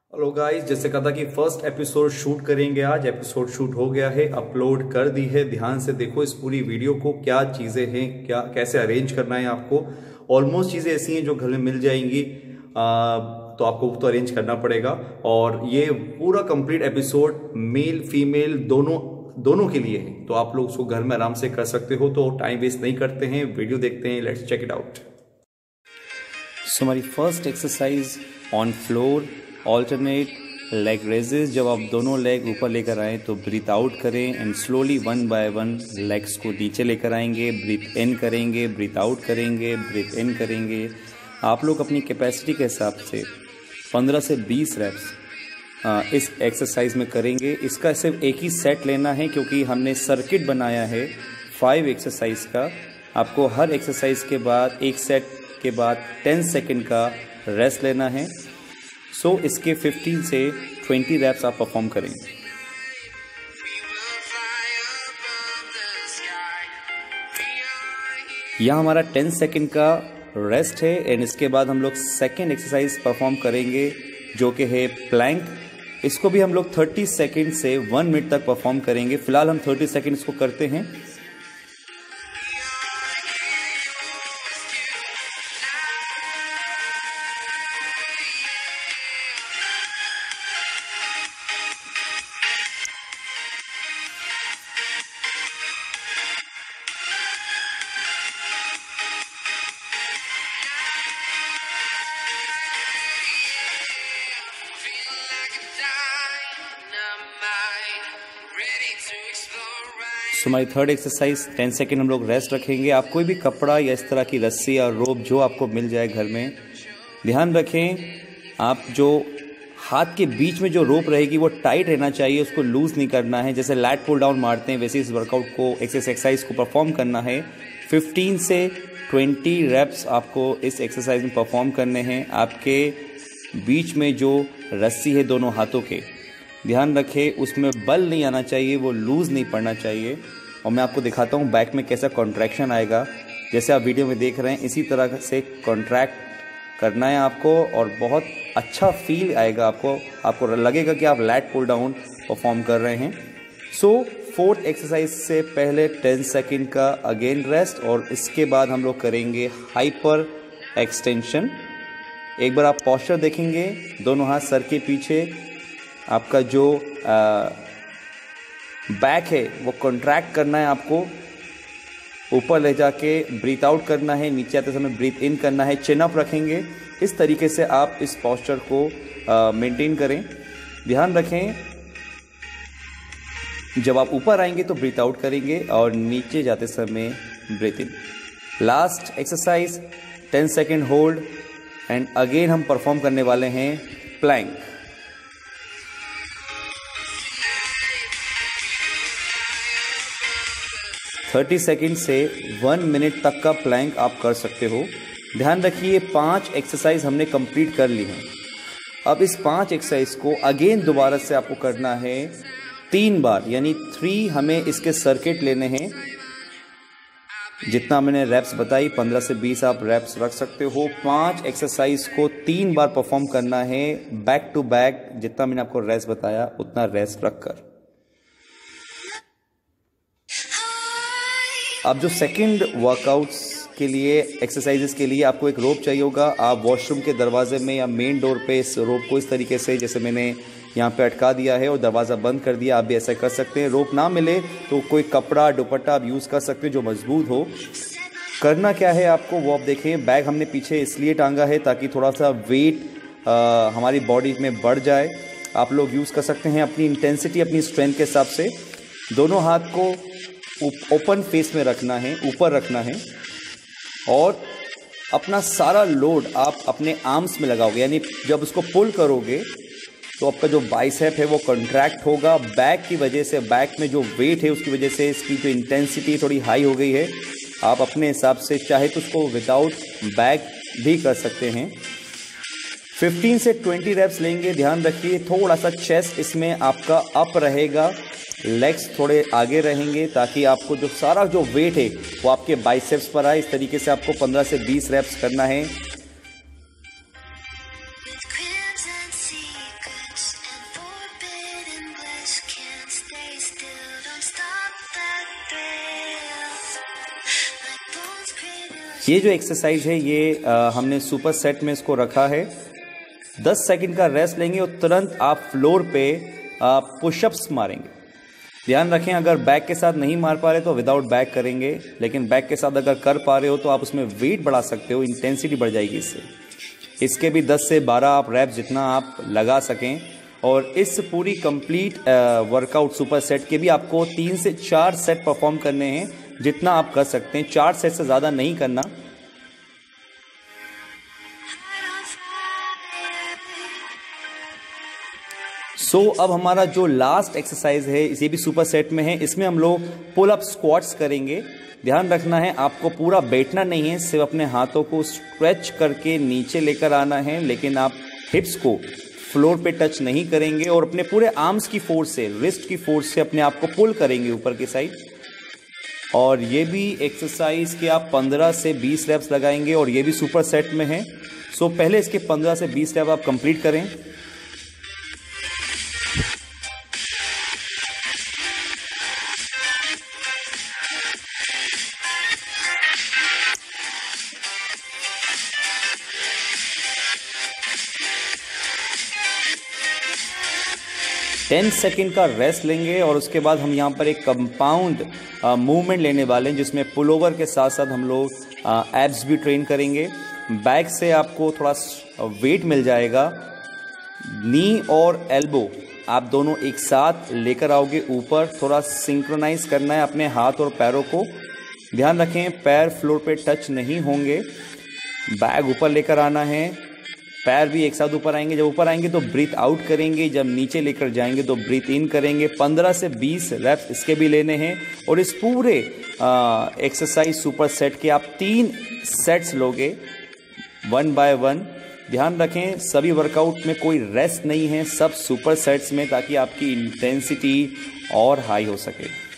Hello guys, जैसे कहा था कि फर्स्ट एपिसोड शूट करेंगे। आज एपिसोड शूट हो गया है, अपलोड कर दी है। ध्यान से देखो इस पूरी वीडियो को, क्या चीज़ें हैं, क्या कैसे अरेंज करना है आपको। ऑलमोस्ट चीज़ें ऐसी हैं जो घर में मिल जाएंगी, तो आपको तो अरेंज करना पड़ेगा। और ये पूरा कंप्लीट एपिसोड मेल फीमेल दोनों के लिए है, तो आप लोग उसको घर में आराम से कर सकते हो। तो टाइम वेस्ट नहीं करते हैं, वीडियो देखते हैं। Let's check it out. So हमारी first exercise on floor alternate leg raises. जब आप दोनों लेग ऊपर लेकर आए तो ब्रीथ आउट करें and slowly one by one legs को नीचे लेकर आएंगे। ब्रीथ इन करेंगे, ब्रीथ आउट करेंगे, ब्रीथ इन करेंगे। आप लोग अपनी कैपेसिटी के हिसाब से 15 से 20 रेप्स इस एक्सरसाइज में करेंगे। इसका सिर्फ एक ही सेट लेना है क्योंकि हमने सर्किट बनाया है 5 एक्सरसाइज का। आपको हर एक्सरसाइज के बाद एक सेट के बाद 10 सेकेंड का रेस्ट लेना है। सो इसके 15 से 20 रैप्स आप परफॉर्म करें। यहाँ हमारा 10 सेकेंड का रेस्ट है एंड इसके बाद हम लोग सेकेंड एक्सरसाइज परफॉर्म करेंगे जो कि है प्लैंक। इसको भी हम लोग 30 सेकेंड से 1 मिनट तक परफॉर्म करेंगे। फिलहाल हम 30 सेकेंड इसको करते हैं। सो हमारी थर्ड एक्सरसाइज 10 सेकेंड हम लोग रेस्ट रखेंगे। आप कोई भी कपड़ा या इस तरह की रस्सी या रोप जो आपको मिल जाए घर में, ध्यान रखें आप जो हाथ के बीच में जो रोप रहेगी वो टाइट रहना चाहिए, उसको लूज नहीं करना है। जैसे लैट पुल डाउन मारते हैं वैसे इस वर्कआउट को एक्सरसाइज को परफॉर्म करना है। 15 से 20 रेप्स आपको इस एक्सरसाइज में परफॉर्म करने हैं। आपके बीच में जो रस्सी है दोनों हाथों के, ध्यान रखें उसमें बल नहीं आना चाहिए, वो लूज़ नहीं पड़ना चाहिए। और मैं आपको दिखाता हूँ बैक में कैसा कॉन्ट्रैक्शन आएगा। जैसे आप वीडियो में देख रहे हैं इसी तरह से कॉन्ट्रैक्ट करना है आपको और बहुत अच्छा फील आएगा आपको लगेगा कि आप लैट पुल डाउन परफॉर्म कर रहे हैं। सो फोर्थ एक्सरसाइज से पहले 10 सेकेंड का अगेन रेस्ट और इसके बाद हम लोग करेंगे हाइपर एक्सटेंशन। एक बार आप पोस्चर देखेंगे, दोनों हाथ सर के पीछे, आपका जो बैक है वो कॉन्ट्रैक्ट करना है, आपको ऊपर ले जाके ब्रीथ आउट करना है, नीचे आते समय ब्रीथ इन करना है, चिन अप रखेंगे। इस तरीके से आप इस पोस्चर को मेंटेन करें। ध्यान रखें जब आप ऊपर आएंगे तो ब्रीथ आउट करेंगे और नीचे जाते समय breathe in. Last exercise 10 second hold and again हम परफॉर्म करने वाले हैं प्लैंक। 30 सेकेंड से 1 मिनट तक का प्लैंक आप कर सकते हो। ध्यान रखिए 5 एक्सरसाइज हमने कंप्लीट कर ली हैं। अब इस 5 एक्सरसाइज को अगेन दोबारा से आपको करना है 3 बार, यानी 3 हमें इसके सर्किट लेने हैं। जितना मैंने रैप्स बताई 15 से 20 आप रैप्स रख सकते हो। 5 एक्सरसाइज को 3 बार परफॉर्म करना है बैक टू बैक। जितना मैंने आपको रेस्ट बताया उतना रेस्ट रखकर। अब जो सेकंड वर्कआउट्स के लिए एक्सरसाइजेस के लिए आपको एक रोप चाहिए होगा। आप वॉशरूम के दरवाजे में या मेन डोर पे इस रोप को इस तरीके से, जैसे मैंने यहाँ पे अटका दिया है और दरवाज़ा बंद कर दिया, आप भी ऐसा कर सकते हैं। रोप ना मिले तो कोई कपड़ा दुपट्टा आप यूज़ कर सकते हैं जो मजबूत हो। करना क्या है आपको वो आप देखें। बैग हमने पीछे इसलिए टांगा है ताकि थोड़ा सा वेट हमारी बॉडी में बढ़ जाए। आप लोग यूज़ कर सकते हैं अपनी इंटेंसिटी अपनी स्ट्रेंथ के हिसाब से। दोनों हाथ को ओपन फेस में रखना है, ऊपर रखना है और अपना सारा लोड आप अपने आर्म्स में लगाओगे। यानी जब उसको पुल करोगे तो आपका जो बाइसेप है वो कॉन्ट्रैक्ट होगा। बैक की वजह से, बैक में जो वेट है उसकी वजह से इसकी जो इंटेंसिटी थोड़ी हाई हो गई है। आप अपने हिसाब से चाहे तो उसको विदाउट बैक भी कर सकते हैं। 15 से 20 रेप्स लेंगे। ध्यान रखिए थोड़ा सा चेस्ट इसमें आपका अप रहेगा, लेग्स थोड़े आगे रहेंगे ताकि आपको जो सारा जो वेट है वो आपके बाइसेप्स पर आए। इस तरीके से आपको 15 से 20 रेप्स करना है। ये जो एक्सरसाइज है ये हमने सुपर सेट में इसको रखा है। 10 सेकंड का रेस्ट लेंगे और तुरंत आप फ्लोर पे पुशअप्स मारेंगे। ध्यान रखें, अगर बैक के साथ नहीं मार पा रहे तो विदाउट बैक करेंगे, लेकिन बैक के साथ अगर कर पा रहे हो तो आप उसमें वेट बढ़ा सकते हो, इंटेंसिटी बढ़ जाएगी इससे। इसके भी 10 से 12 आप रैप्स जितना आप लगा सकें। और इस पूरी कंप्लीट वर्कआउट सुपर सेट के भी आपको 3 से 4 सेट परफॉर्म करने हैं, जितना आप कर सकते हैं। 4 सेट से ज़्यादा नहीं करना। अब हमारा जो लास्ट एक्सरसाइज है ये भी सुपर सेट में है। इसमें हम लोग पुल अप स्क्वाट्स करेंगे। ध्यान रखना है, आपको पूरा बैठना नहीं है, सिर्फ अपने हाथों को स्ट्रेच करके नीचे लेकर आना है, लेकिन आप हिप्स को फ्लोर पे टच नहीं करेंगे और अपने पूरे आर्म्स की फोर्स से, रिस्ट की फोर्स से अपने आप को पुल करेंगे ऊपर की साइड। और ये भी एक्सरसाइज के आप 15 से 20 रेप्स लगाएंगे और ये भी सुपर सेट में है। पहले इसके 15 से 20 रेप आप कंप्लीट करें। टेन सेकेंड का रेस्ट लेंगे और उसके बाद हम यहाँ पर एक कंपाउंड मूवमेंट लेने वाले हैं, जिसमें पुल ओवर के साथ साथ हम लोग एब्स भी ट्रेन करेंगे। बैक से आपको थोड़ा वेट मिल जाएगा। नी और एल्बो आप दोनों एक साथ लेकर आओगे ऊपर। थोड़ा सिंक्रोनाइज करना है अपने हाथ और पैरों को। ध्यान रखें, पैर फ्लोर पे टच नहीं होंगे। बैग ऊपर लेकर आना है, पैर भी एक साथ ऊपर आएंगे। जब ऊपर आएंगे तो ब्रीथ आउट करेंगे, जब नीचे लेकर जाएंगे तो ब्रीथ इन करेंगे। 15 से 20 रेप्स इसके भी लेने हैं। और इस पूरे एक्सरसाइज सुपर सेट के आप 3 सेट्स लोगे 1 बाय 1। ध्यान रखें, सभी वर्कआउट में कोई रेस्ट नहीं है, सब सुपर सेट्स में, ताकि आपकी इंटेंसिटी और हाई हो सके।